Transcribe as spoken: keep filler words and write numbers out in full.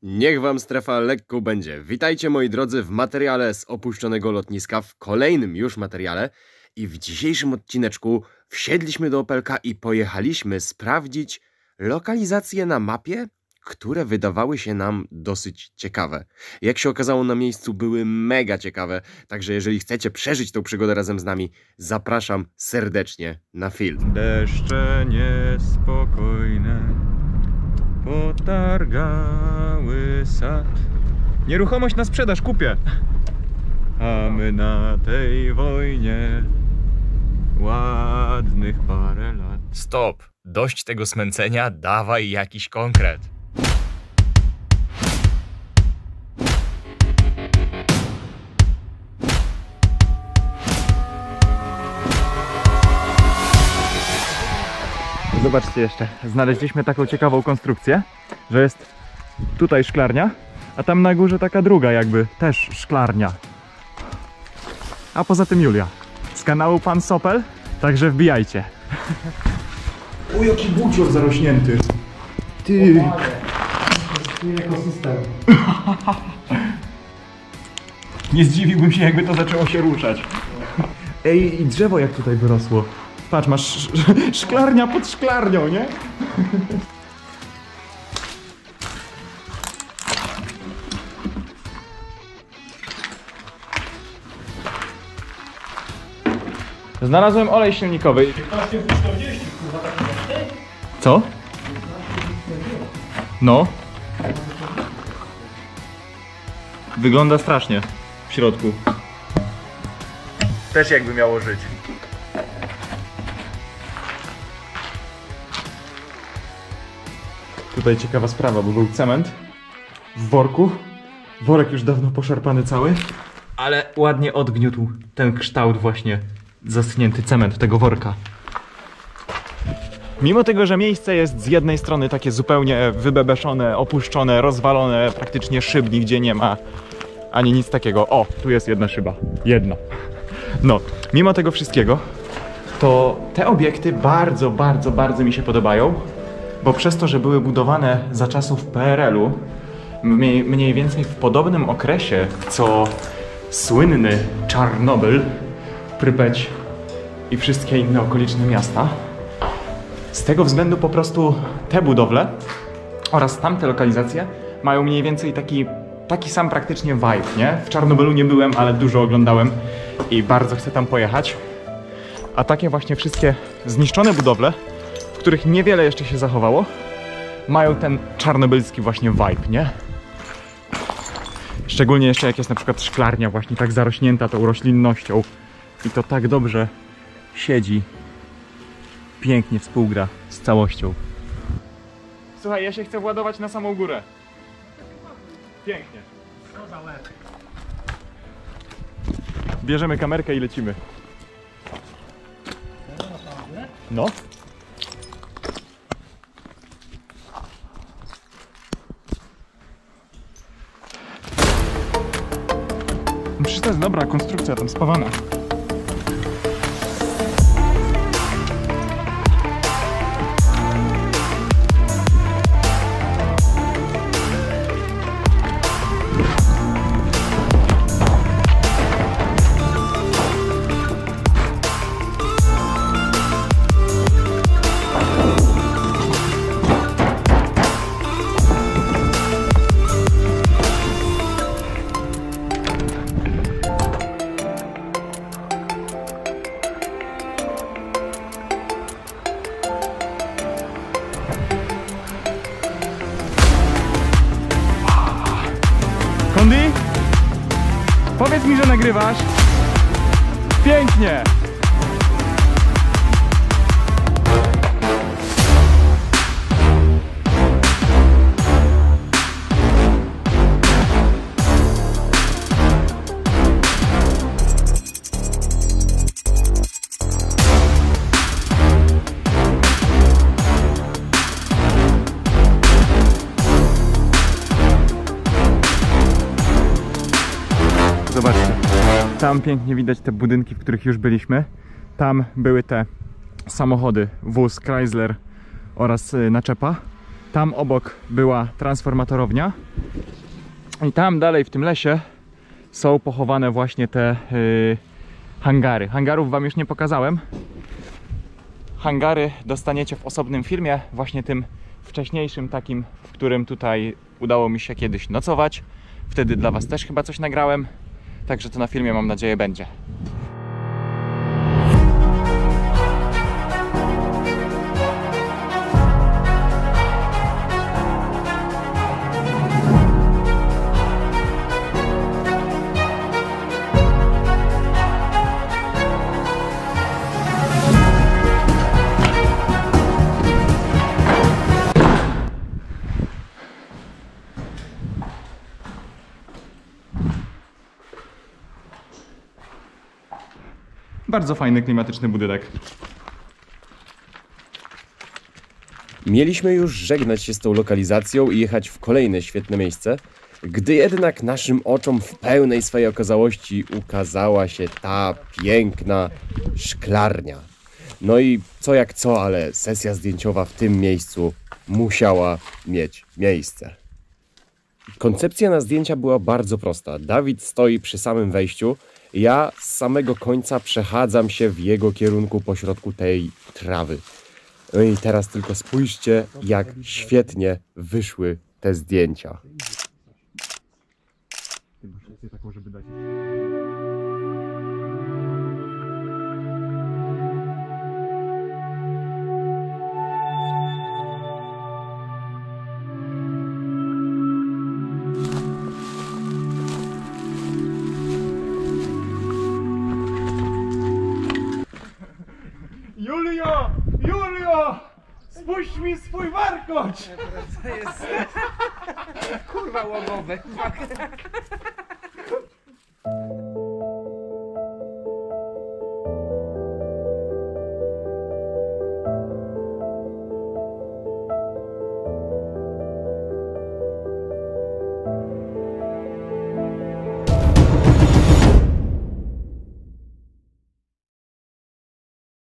Niech wam strefa lekko będzie. Witajcie moi drodzy w materiale z opuszczonego lotniska, w kolejnym już materiale. I w dzisiejszym odcineczku wsiedliśmy do Opelka i pojechaliśmy sprawdzić lokalizacje na mapie, które wydawały się nam dosyć ciekawe. Jak się okazało, na miejscu były mega ciekawe, także jeżeli chcecie przeżyć tą przygodę razem z nami, zapraszam serdecznie na film. Deszcze niespokojne potargały sad. Nieruchomość na sprzedaż kupię. A my na tej wojnie ładnych parę lat. Stop! Dość tego smęcenia, dawaj jakiś konkret. Zobaczcie jeszcze, znaleźliśmy taką ciekawą konstrukcję, że jest tutaj szklarnia, a tam na górze taka druga jakby, też szklarnia. A poza tym Julia, z kanału Pan Sopel, także wbijajcie. O, jaki bucior zarośnięty. Ty. Ekosystem. Nie zdziwiłbym się, jakby to zaczęło się ruszać. Ej, i drzewo jak tutaj wyrosło. Patrz, masz szklarnia pod szklarnią, nie? Znalazłem olej silnikowy. Co? No. Wygląda strasznie w środku. Też jakby miało żyć. Tutaj ciekawa sprawa, bo był cement w worku. Worek już dawno poszarpany cały, ale ładnie odgniótł ten kształt właśnie, zaschnięty cement tego worka. Mimo tego, że miejsce jest z jednej strony takie zupełnie wybebeszone, opuszczone, rozwalone, praktycznie szyb nigdzie nie ma, ani nic takiego. O, tu jest jedna szyba. Jedna. No, mimo tego wszystkiego, to te obiekty bardzo, bardzo, bardzo mi się podobają. Bo przez to, że były budowane za czasów P R L u, mniej, mniej więcej w podobnym okresie, co słynny Czarnobyl, Prypeć i wszystkie inne okoliczne miasta, z tego względu po prostu te budowle oraz tamte lokalizacje mają mniej więcej taki, taki sam praktycznie vibe, nie? W Czarnobylu nie byłem, ale dużo oglądałem i bardzo chcę tam pojechać. A takie właśnie wszystkie zniszczone budowle, w których niewiele jeszcze się zachowało, mają ten czarnobylski właśnie vibe, nie? Szczególnie jeszcze jak jest na przykład szklarnia właśnie tak zarośnięta tą roślinnością i to tak dobrze siedzi, pięknie współgra z całością. Słuchaj, ja się chcę władować na samą górę. Pięknie. Bierzemy kamerkę i lecimy. No. Przecież to jest dobra konstrukcja tam spawana. Kondy? Powiedz mi, że nagrywasz. Pięknie! Zobaczcie, tam pięknie widać te budynki, w których już byliśmy. Tam były te samochody, wóz, Chrysler oraz naczepa. Tam obok była transformatorownia. I tam dalej w tym lesie są pochowane właśnie te yy, hangary. Hangarów wam już nie pokazałem. Hangary dostaniecie w osobnym filmie, właśnie tym wcześniejszym takim, w którym tutaj udało mi się kiedyś nocować. Wtedy dla was też chyba coś nagrałem. Także to na filmie, mam nadzieję, będzie. Bardzo fajny, klimatyczny budynek. Mieliśmy już żegnać się z tą lokalizacją i jechać w kolejne świetne miejsce, gdy jednak naszym oczom w pełnej swojej okazałości ukazała się ta piękna szklarnia. No i co jak co, ale sesja zdjęciowa w tym miejscu musiała mieć miejsce. Koncepcja na zdjęcia była bardzo prosta. Dawid stoi przy samym wejściu, ja z samego końca przechadzam się w jego kierunku pośrodku tej trawy. No i teraz tylko spójrzcie, jak świetnie wyszły te zdjęcia. Julio! Julio! Spuść mi swój warkocz! To jest kurwa łogowe.